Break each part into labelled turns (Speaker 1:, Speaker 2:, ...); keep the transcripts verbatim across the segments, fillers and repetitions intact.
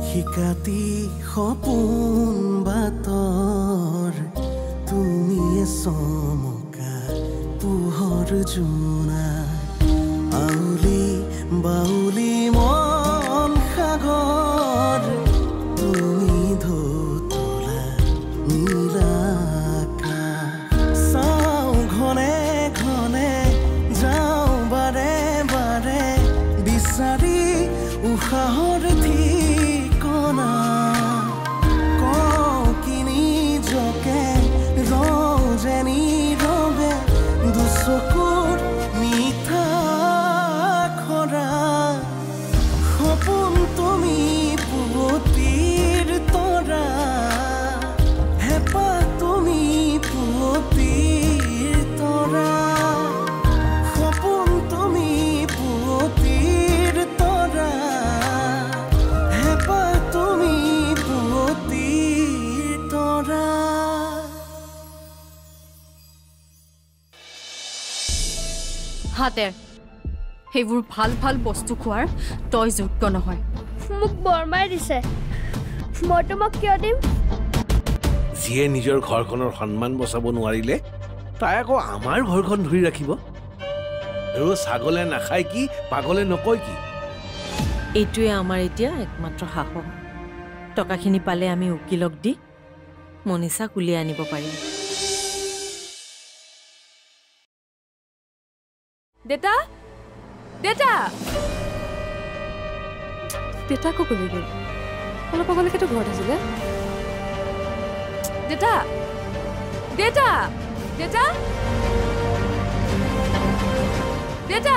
Speaker 1: শিকাতি সপোন বাতৰ তুমি চমকা পোহৰ জোনা আউলি বাউলি মন সাগৰ তুমি ধুতলা নীলাকা চাওঁ ঘনে ঘনে যাওঁ বাৰে বাৰে বিচাৰি উশাহৰ ঠিকনা কওঁ কিনি জকে ৰজেনি ৰবে দুচকুৰ মিঠা খৰা সপোন তুমি পুৱতিৰ তৰা হেঁপাহ তুমি পুৱতিৰ তৰা সপোন তুমি পুৱতিৰ তৰা হেঁপাহ তুমি পুৱতিৰ তৰা
Speaker 2: হাতেৰ সেইবোৰ ভাল ভাল বস্তু খোৱাৰ তই যোগ্য নহয়
Speaker 3: মোক বৰমাই দিছে মই তোমাক কিয় দিম
Speaker 4: যিয়ে নিজৰ ঘৰখনৰ সন্মান বচাব নোৱাৰিলে তাই আকৌ আমাৰ ঘৰখন ধৰি ৰাখিব আৰু ছাগলে নাখায় কি পাগলে নকয় কি
Speaker 5: এইটোৱে আমাৰ এতিয়া একমাত্ৰ সাহস টকাখিনি পালে আমি উকিলক দি মনীষাক উলিয়াই আনিব পাৰিম
Speaker 2: দেতা দেতা দেতা কো গলি গ'ল অলপ আগলৈকেতো ঘৰত আছিলে দেতা দেতা দেতা দেতা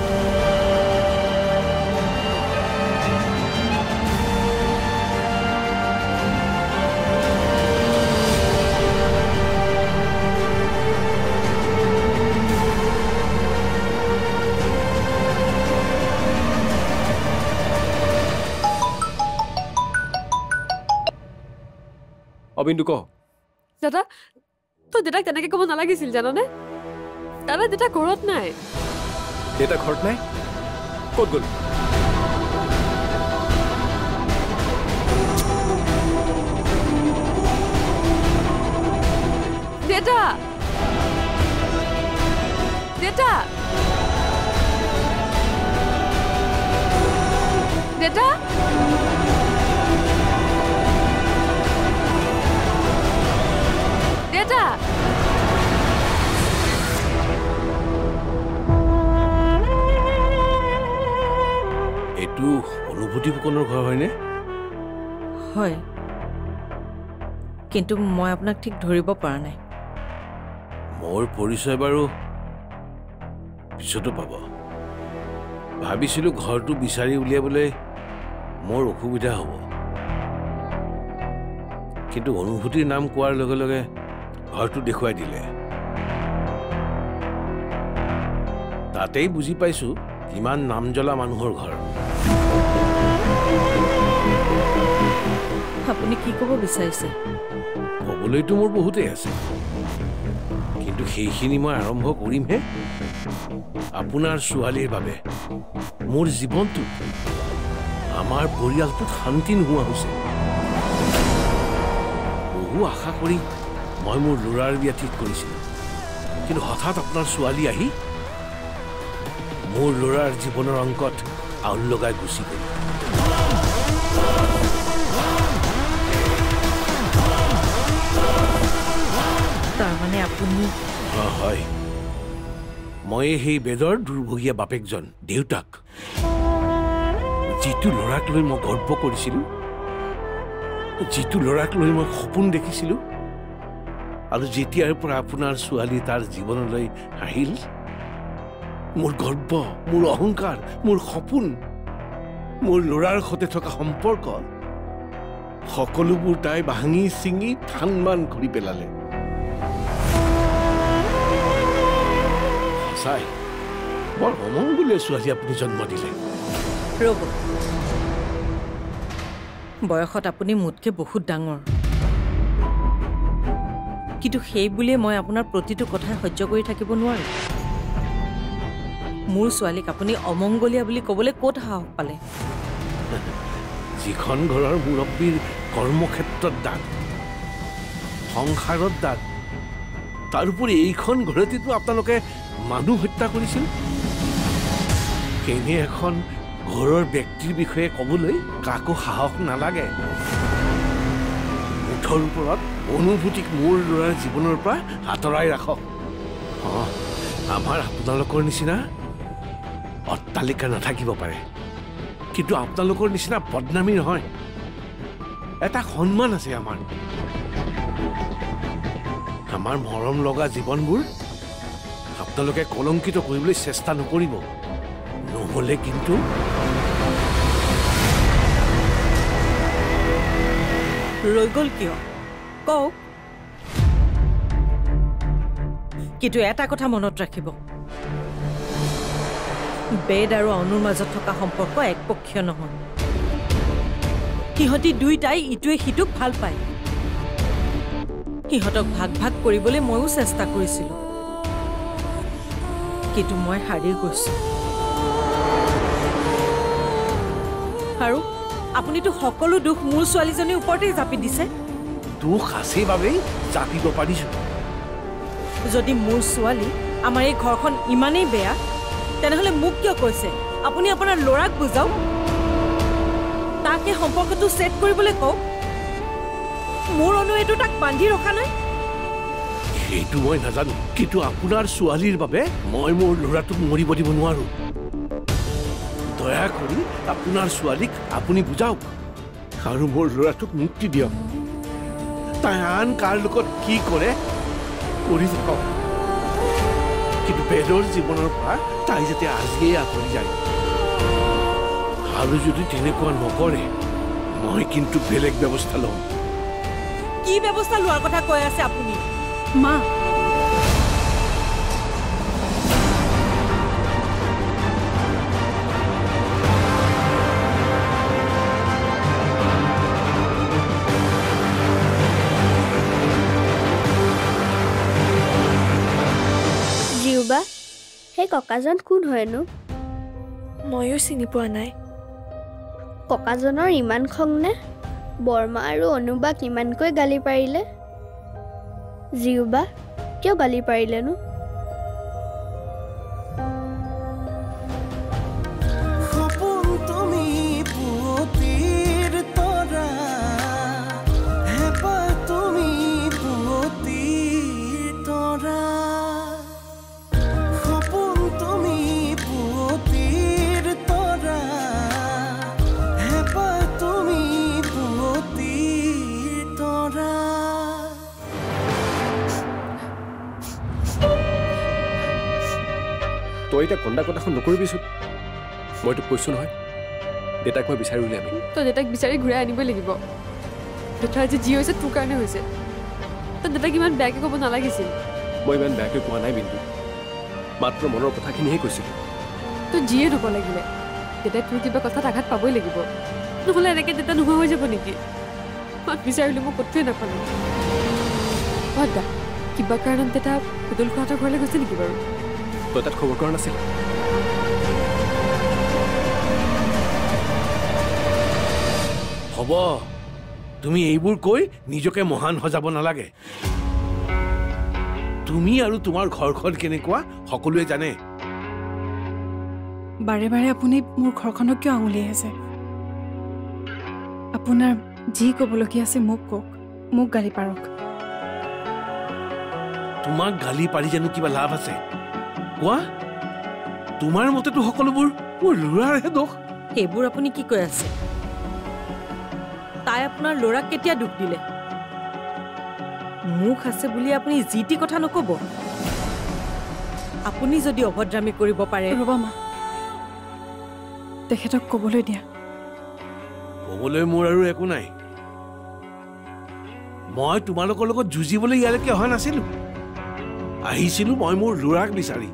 Speaker 6: অবিন্দু ক
Speaker 2: দাদা তই দেতাক তেনেকে ক'ব নালাগিছিল জাননে দাদা দেতা ঘৰত নাই
Speaker 6: দেতা ঘৰত নাই ক'ত গ'ল
Speaker 2: দেতা দেতা দেতা দেতা
Speaker 4: এইটো অনুভূতি ফুকনৰ ঘৰ হয়নে
Speaker 5: হয় কিন্তু মই আপোনাক ঠিক ধৰিব পৰা নাই
Speaker 4: মোৰ পৰিচয় বাৰু পিছতো পাব ভাবিছিলো ঘৰটো বিচাৰি উলিয়াবলৈ মোৰ অসুবিধা হ'ব কিন্তু অনুভূতিৰ নাম কোৱাৰ লগে লগে ঘৰটো দেখুৱাই দিলে তাতেই বুজি পাইছো কিমান নাম জ্বলা মানুহৰ ঘৰ
Speaker 5: আপুনি কি ক'ব বিচাৰিছে
Speaker 4: ক'বলৈতো মোৰ বহুতেই আছে কিন্তু সেইখিনি মই আৰম্ভ কৰিমহে আপোনাৰ ছোৱালীৰ বাবে মোৰ জীৱনটো আমাৰ পৰিয়ালটোত শান্তি নোহোৱা হৈছে বহু আশা কৰি মই মোৰ ল'ৰাৰ বিয়া ঠিক কৰিছিলোঁ কিন্তু হঠাৎ আপোনাৰ ছোৱালী আহি মোৰ ল'ৰাৰ জীৱনৰ অংকত আউল লগাই গুচি গ'ল
Speaker 5: তাৰমানে আপুনি
Speaker 4: হয় মই সেই বেদৰ দুৰ্ভগীয়া বাপেকজন দেউতাক যিটো ল'ৰাক লৈ মই গৰ্ব কৰিছিলোঁ যিটো ল'ৰাক লৈ মই সপোন দেখিছিলোঁ আৰু যেতিয়াৰ পৰা আপোনাৰ ছোৱালী তাৰ জীৱনলৈ আহিল মোৰ গৰ্ব মোৰ অহংকাৰ মোৰ সপোন মোৰ ল'ৰাৰ সৈতে থকা সম্পৰ্ক সকলোবোৰ তাই ভাঙি চিঙি থান মান কৰি পেলালে সঁচাই বৰ অমংগলীয়া ছোৱালী আপুনি জন্ম দিলে
Speaker 5: ৰ'ব বয়সত আপুনি মোতকৈ বহুত ডাঙৰ কিন্তু সেই বুলিয়ে মই আপোনাৰ প্ৰতিটো কথাই সহ্য কৰি থাকিব নোৱাৰো মোৰ ছোৱালীক আপুনি অমংগলীয়া বুলি ক'বলৈ ক'ত সাহস পালে
Speaker 4: যিখন ঘৰৰ মুৰব্বীৰ কৰ্মক্ষেত্ৰত দাগ, সংসাৰত দাগ, তাৰোপৰি এইখন ঘৰতেতো আপোনালোকে মানুহ হত্যা কৰিছিল। এনে এখন ঘৰৰ ব্যক্তিৰ বিষয়ে ক'বলৈ কাকো সাহস নালাগে। মুঠৰ ওপৰত অনুভূতিক মোৰ ল'ৰাৰ জীৱনৰ পৰা আঁতৰাই ৰাখক। অঁ, আমাৰ আপোনালোকৰ নিচিনা অট্টালিকা নাথাকিব পাৰে, কিন্তু আপোনালোকৰ নিচিনা বদনামী নহয়। এটা সন্মান আছে আমাৰ। আমাৰ মৰম লগা জীৱনবোৰ আপোনালোকে কলংকিত কৰিবলৈ চেষ্টা নকৰিব, নহ'লে কিন্তু
Speaker 5: ৰৈ গ'ল কিয় কওক। কিন্তু এটা কথা মনত ৰাখিব, বেদ আৰু অনুৰ মাজত থকা সম্পৰ্ক একপক্ষীয় নহয়। সিহঁতি দুইটাই ইটোৱে সিটোক ভাল পায়। সিহঁতক ভাগ ভাগ কৰিবলৈ ময়ো চেষ্টা কৰিছিলোঁ, কিন্তু মই হাৰি গৈছো। আৰু আপুনিতো সকলো দুখ মোৰ ছোৱালীজনীৰ ওপৰতেই জাপি দিছে।
Speaker 4: দুখ আছে বাবেই জাপিব পাৰিছো।
Speaker 5: যদি মোৰ ছোৱালী আমাৰ এই ঘৰখন ইমানেই বেয়া, তেনেহ'লে মোক কিয় কৈছে? আপুনি আপোনাৰ ল'ৰাক বুজাওক, তাকে সম্পৰ্কটো ছেট কৰিবলৈ কওক। মোৰ অনুৱেটো তাক বান্ধি ৰখা নাই।
Speaker 4: সেইটো মই নাজানো, কিন্তু আপোনাৰ ছোৱালীৰ বাবে মই মোৰ ল'ৰাটোক মৰিব দিব নোৱাৰো। দয়া কৰি আপোনাৰ ছোৱালীক আপুনি বুজাওক আৰু মোৰ ল'ৰাটোক মুক্তি দিয়ক। তাই আন কাৰ লগত কি কৰে কৰি থাকক, কিন্তু বেদৰ জীৱনৰ পৰা তাই যাতে আজিয়েই আঁতৰি যায়। আৰু যদি তেনেকুৱা নকৰে, মই কিন্তু বেলেগ ব্যৱস্থা ল'ম।
Speaker 5: কি ব্যৱস্থা লোৱাৰ কথা কৈ আছে আপুনি?
Speaker 2: মা,
Speaker 3: জিউবা, সেই ককাজন কোন হয়নো?
Speaker 2: ময়ো চিনি পোৱা নাই।
Speaker 3: ককাজনৰ ইমান খং নে? বৰমা আৰু অনুবাক ইমানকৈ গালি পাৰিলে। জিউবা, কিয় গালি পাৰিলেনো?
Speaker 1: সপোন তুমি পুৱতিৰ তৰা, হেঁপাহ তুমি পুৱতিৰ তৰা। সপোন তুমি পুৱতিৰ তৰা, হেঁপাহ তুমি পুৱতিৰ তৰা।
Speaker 6: তই এতিয়া কন্দা কটাখন নকৰিবিচোন। মই তোক কৈছো নহয়, দেউতাক মই বিচাৰি উলিয়াবি।
Speaker 2: তই দেউতাক বিচাৰি ঘূৰাই আনিবই লাগিব। দেউতাৰ আজি যি হৈছে তোৰ কাৰণে হৈছে। তই দেউতাক ইমান বেয়াকৈ ক'ব নালাগিছিল।
Speaker 6: মই ইমান বেয়াকৈ কোৱা নাই বিন্দু, মাত্ৰ মনৰ কথাখিনিহে কৈছিলোঁ।
Speaker 2: তই যিয়ে নকওঁ লাগিলে, দেউতাই তোৰ কিবা কথাত আঘাত পাবই লাগিব, নহ'লে এনেকৈ দেউতা নোহোৱা হৈ যাব নেকি? মাত বিচাৰিলোঁ মই ক'তোৱে নাপালোঁ। হয় দা, কিবা কাৰণত দেউতা পুতুল খুৰাহঁতৰ ঘৰলৈ গৈছে নেকি বাৰু?
Speaker 6: তই তাত খবৰ কৰা নাছিল?
Speaker 4: হ'ব, তুমি এইবোৰ কৈ নিজকে মহান সজাব নালাগে। তুমি আৰু তোমাৰ ঘৰখন কেনেকুৱা সকলোৱে জানে।
Speaker 7: বাৰে বাৰে আপুনি মোৰ ঘৰখনক কিয় আঙুলিয়াই আছে? আপোনাৰ যি ক'বলগীয়া আছে মোক কওক, মোক গালি পাৰক।
Speaker 4: তোমাক গালি পাৰি জানো কিবা লাভ আছে? কোৱা, তোমাৰ মতেতো সকলোবোৰ মোৰ ল'ৰাৰহে দোষ।
Speaker 5: সেইবোৰ আপুনি কি কৈ আছে? তাই আপোনাৰ ল'ৰাক কেতিয়া দুখ দিলে? মুখ আছে বুলি আপুনি যি টি কথা নক'ব। আপুনি যদি অভদ্ৰামী কৰিব পাৰে।
Speaker 7: ৰ'ব মা, তেখেতক ক'বলৈ দিয়া।
Speaker 4: ক'বলৈ মোৰ আৰু একো নাই। মই তোমালোকৰ লগত যুঁজিবলৈ ইয়ালৈকে অহা নাছিলো। আহিছিলো মই মোৰ ল'ৰাক বিচাৰি।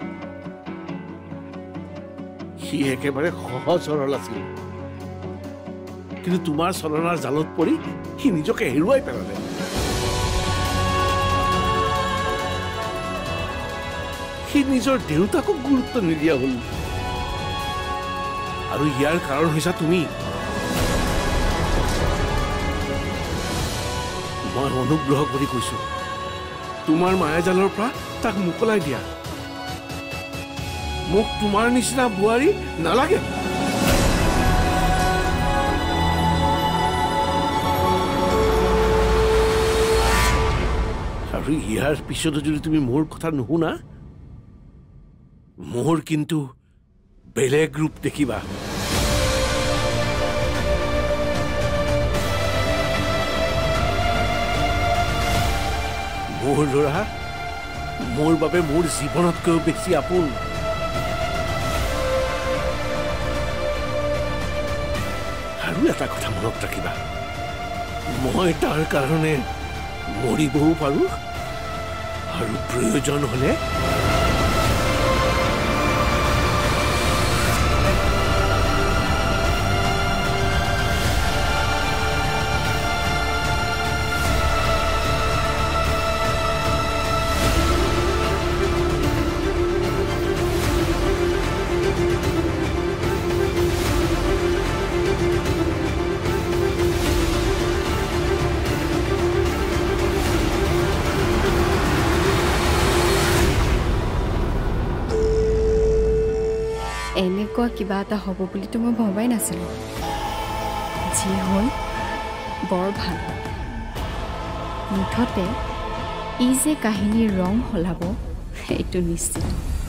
Speaker 4: সি একেবাৰে সহজ সৰল আছিল, কিন্তু তোমাৰ চলনাৰ জালত পৰি সি নিজকে হেৰুৱাই পেলালে। সি নিজৰ দেউতাকক গুৰুত্ব নিদিয়া হ'ল, আৰু ইয়াৰ কাৰণ হৈছে তুমি। মই অনুগ্ৰহ কৰি কৈছো তোমাৰ মায়াজালৰ পৰা তাক মোকলাই দিয়া মোক তোমাৰ নিচিনা বুৱাৰী নালাগে আৰু ইয়াৰ পিছতো যদি তুমি মোৰ কথা নুশুনা মোৰ কিন্তু বেলেগ ৰূপ দেখিবা মোৰ ল'ৰা মোৰ বাবে মোৰ জীৱনতকৈও বেছি আপোন আৰু এটা কথা মনত ৰাখিবা মই তাৰ কাৰণে মৰিবও পাৰো আৰু প্ৰয়োজন হলে
Speaker 7: এনেকুৱা কিবা এটা হ'ব বুলিতো মই ভবাই নাছিলোঁ যি হ'ল বৰ ভাল মুঠতে ই যে কাহিনীৰ ৰং সলাব সেইটো নিশ্চিত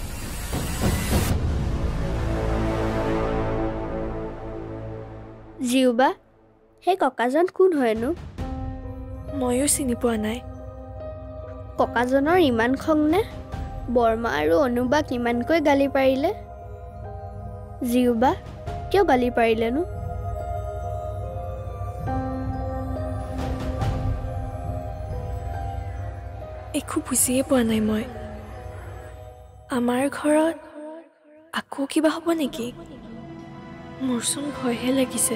Speaker 3: জিউবা সেই ককাজন কোন হয়নো
Speaker 8: ময়ো চিনি পোৱা নাই
Speaker 3: ককাজনৰ ইমান খং নে বৰ্মা আৰু অনুবাক ইমানকৈ গালি পাৰিলে জিউবা কিয় গালি পাৰিলেনো
Speaker 8: একো বুজিয়ে পোৱা নাই মই আমাৰ ঘৰত আকৌ কিবা হ'ব নেকি মোৰচোন ভয়হে লাগিছে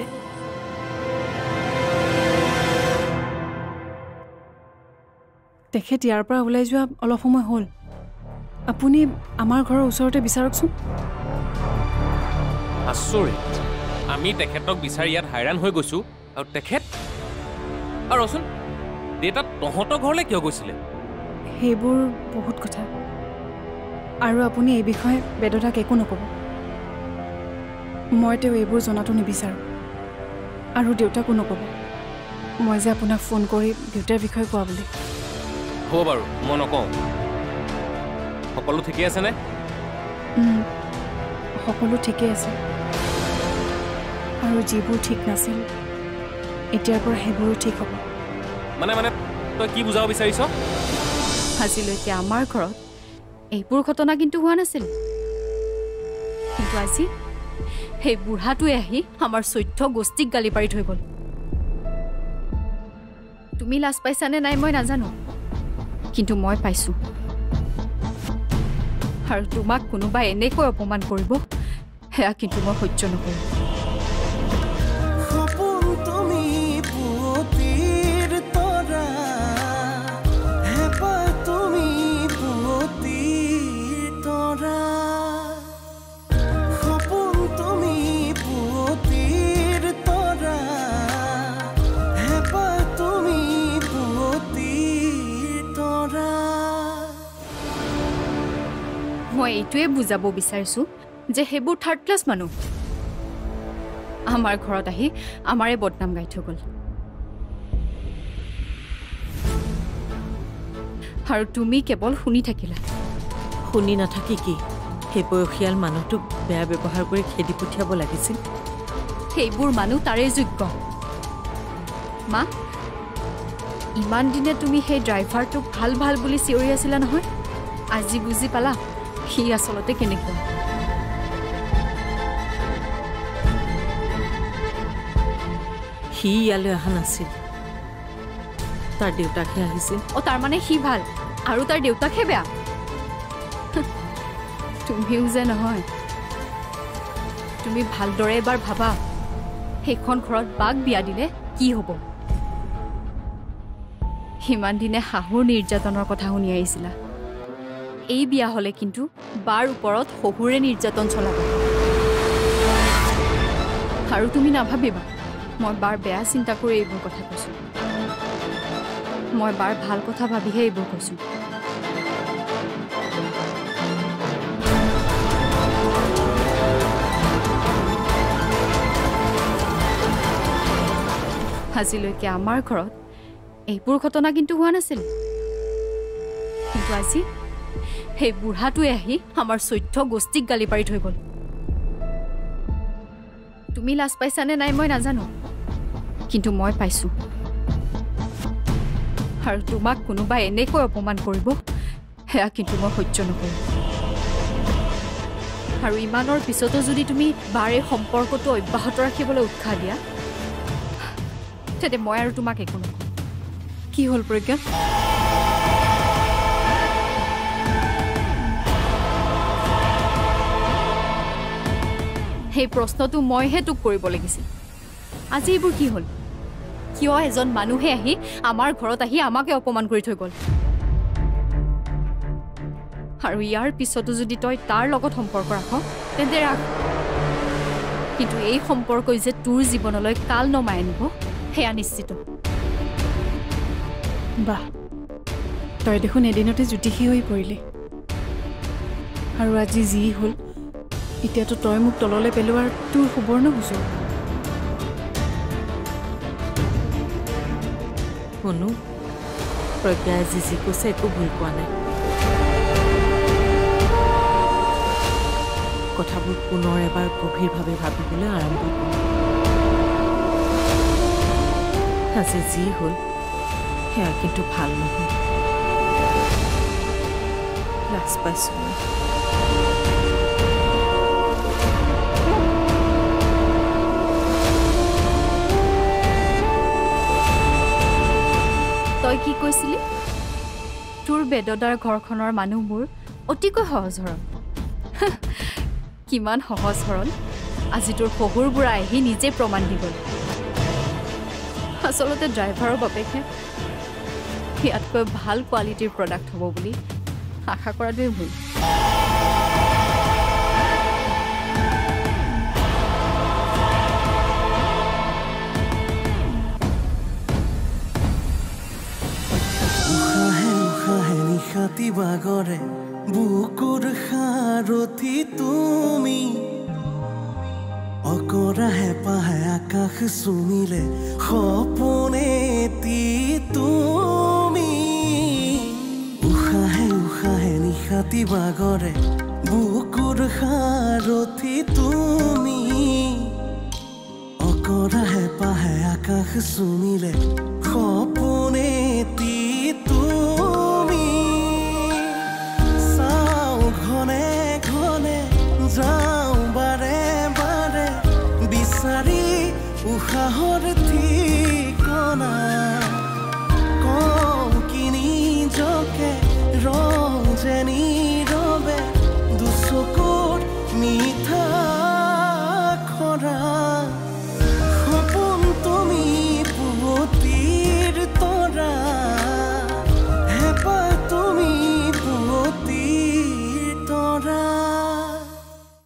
Speaker 7: তেখেত ইয়াৰ পৰা ওলাই যোৱা অলপ সময় হ'ল আপুনি আমাৰ ঘৰৰ ওচৰতে বিচাৰকচোন
Speaker 9: আচৰিত আমি তেখেতক বিচাৰি ইয়াত হাইৰাণ হৈ গৈছো আৰু তেখেত আৰু ৰচোন দেউতা তহঁতৰ ঘৰলৈ কিয় গৈছিলে
Speaker 7: সেইবোৰ বহুত কথা আৰু আপুনি এই বিষয়ে বেদতাক একো নক'ব মই তেওঁ এইবোৰ জনাটো নিবিচাৰোঁ আৰু দেউতাকো নক'ব মই যে আপোনাক ফোন কৰি দেউতাৰ বিষয়ে কোৱা বুলি
Speaker 9: হ'ব বাৰু মই নকওঁ সকলো ঠিকেই আছেনে
Speaker 7: সকলো ঠিকেই আছে আৰু যিবোৰ ঠিক নাছিল এতিয়াৰ পৰা সেইবোৰো ঠিক হ'ব
Speaker 9: মানে মানে তই কি বুজাব বিচাৰিছ
Speaker 2: আজিলৈকে আমাৰ ঘৰত এইবোৰ ঘটনা কিন্তু হোৱা নাছিল কিন্তু আজি সেই বুঢ়াটোৱে আহি আমাৰ চৈধ্য গোষ্ঠীক গালি পাৰি থৈ গ'ল তুমি লাজ পাইছানে নাই মই নাজানো কিন্তু মই পাইছোঁ আৰু তোমাক কোনোবাই এনেকৈ অপমান কৰিব সেয়া কিন্তু মই সহ্য নকৰোঁ
Speaker 1: সপোন তুমি পুৱতিৰ তৰা হেঁপাহ তুমি পুৱতিৰ তৰা সপোন তুমি পুৱতিৰ তৰা হেঁপাহ তুমি পুৱতিৰ তৰা
Speaker 2: মই এইটোৱে বুজাব বিচাৰিছোঁ যে সেইবোৰ থাৰ্ড ক্লাছ মানুহ আমাৰ ঘৰত আহি আমাৰে বদনাম গাই থৈ গ'ল আৰু তুমি কেৱল শুনি থাকিলা
Speaker 5: শুনি নাথাকি কি সেই বয়সীয়াল মানুহটোক বেয়া ব্যৱহাৰ কৰি খেদি পঠিয়াব লাগিছিল
Speaker 2: সেইবোৰ মানুহ তাৰে যোগ্য মা ইমান দিনে তুমি সেই ড্ৰাইভাৰটোক ভাল ভাল বুলি চিঞৰি আছিলা নহয় আজি বুজি পালা সি আচলতে কেনেকুৱা
Speaker 5: সি ইয়ালৈ অহা নাছিল তাৰ দেউতাকহে আহিছিল
Speaker 2: অ তাৰমানে সি ভাল আৰু তাৰ দেউতাকহে বেয়া তুমিও যে নহয় তুমি ভালদৰে এবাৰ ভাবা সেইখন ঘৰত বাক বিয়া দিলে কি হ'ব সিমান দিনে শাহুৰ নিৰ্যাতনৰ কথা শুনি আহিছিলা এই বিয়া হ'লে কিন্তু বাৰ ওপৰত শহুৰে নিৰ্যাতন চলাব আৰু তুমি নাভাবিবা মই বাৰ বেয়া চিন্তা কৰি এইবোৰ কথা কৈছোঁ মই বাৰ ভাল কথা ভাবিহে এইবোৰ কৈছোঁ। আজিলৈকে আমাৰ ঘৰত এইবোৰ ঘটনা কিন্তু হোৱা নাছিল, কিন্তু আজি সেই বুঢ়াটোৱে আহি আমাৰ চৈধ্য গোষ্ঠীক গালি পাৰি থৈ গ'ল। তুমি লাজ পাইছানে নাই মই নাজানো, কিন্তু মই পাইছোঁ। আৰু তোমাক কোনোবাই এনেকৈ অপমান কৰিব সেয়া কিন্তু মই সহ্য নকৰোঁ। আৰু ইমানৰ পিছতো যদি তুমি বাৰে সম্পৰ্কটো অব্যাহত ৰাখিবলৈ উৎসাহ দিয়া, তেন্তে মই আৰু তোমাক একো নকওঁ।
Speaker 7: কি হ'ল প্ৰজ্ঞা?
Speaker 2: সেই প্ৰশ্নটো মইহে তোক কৰিব লাগিছিল। আজি এইবোৰ কি হ'ল? কিয় এজন মানুহে আহি আমাৰ ঘৰত আহি আমাকে অপমান কৰি থৈ গ'ল? আৰু ইয়াৰ পিছতো যদি তই তাৰ লগত সম্পৰ্ক ৰাখ তেন্তে ৰাখ, কিন্তু এই সম্পৰ্কই যে তোৰ জীৱনলৈ কাল নমাই আনিব সেয়া নিশ্চিত।
Speaker 7: বাহ, তই দেখোন এদিনতে জ্যোতিষী হৈ পৰিলি। আৰু আজি যি হ'ল, এতিয়াতো তই মোক তললৈ পেলোৱাৰ তোৰ সুবৰ্ণ সুযোগ।
Speaker 5: শুনো, প্ৰজ্ঞাই আজি যি কৈছে একো ভুল পোৱা নাই। কথাবোৰ পুনৰ এবাৰ গভীৰভাৱে ভাবিবলৈ আৰম্ভ কৰোঁ। আজি যি হ'ল সেয়া কিন্তু ভাল নহয়। লাজ পাইছোঁ মই।
Speaker 2: তই কি কৈছিলি? তোৰ বেদদাৰ ঘৰখনৰ মানুহবোৰ অতিকৈ সহজ সৰল। কিমান সহজ সৰল আজি তোৰ শহুৰ বুঢ়া আহি নিজে প্ৰমাণ দি গ'ল। আচলতে ড্ৰাইভাৰৰ বাপেকে ইয়াতকৈ ভাল কোৱালিটিৰ প্ৰডাক্ট হ'ব বুলি আশা কৰাটোৱে ভুল।
Speaker 1: নিশাতি বাগৰে বুকুৰ সাৰথি তুমি, অকৰা হেঁপাহে আকাশ চুমিলে সপোনেতি তুমি। উশাহে উশাহে নিশাতি বাগৰে বুকুৰ সাৰথি তুমি, অকৰা হেঁপাহে আকাশ চুমিলে সপোনেতি